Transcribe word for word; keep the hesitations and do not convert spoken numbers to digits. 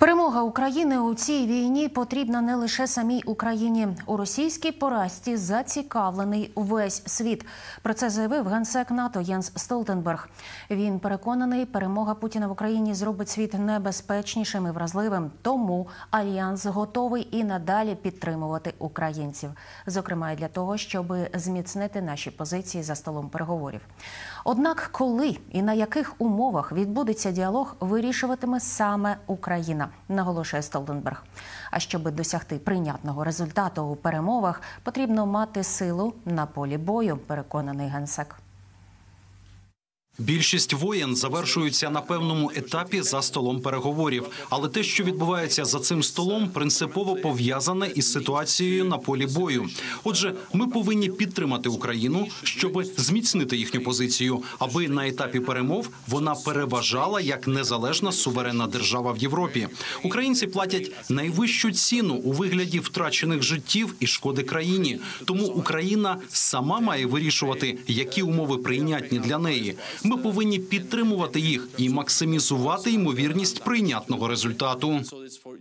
Перемога України у цій війні потрібна не лише самій Україні. У російській поразці зацікавлений весь світ. Про це заявив генсек НАТО Єнс Столтенберг. Він переконаний, перемога Путіна в Україні зробить світ небезпечнішим і вразливим. Тому Альянс готовий і надалі підтримувати українців. Зокрема, і для того, щоб зміцнити наші позиції за столом переговорів. Однак, коли і на яких умовах відбудеться діалог, вирішуватиме саме Україна, наголошує Столтенберг. А щоб досягти прийнятного результату у перемовах, потрібно мати силу на полі бою, переконаний генсек. Більшість воєн завершуються на певному етапі за столом переговорів. Але те, що відбувається за цим столом, принципово пов'язане із ситуацією на полі бою. Отже, ми повинні підтримати Україну, щоб зміцнити їхню позицію, аби на етапі перемов вона переважала як незалежна суверенна держава в Європі. Українці платять найвищу ціну у вигляді втрачених життів і шкоди країні. Тому Україна сама має вирішувати, які умови прийнятні для неї. Ми повинні підтримувати їх і максимізувати ймовірність прийнятного результату.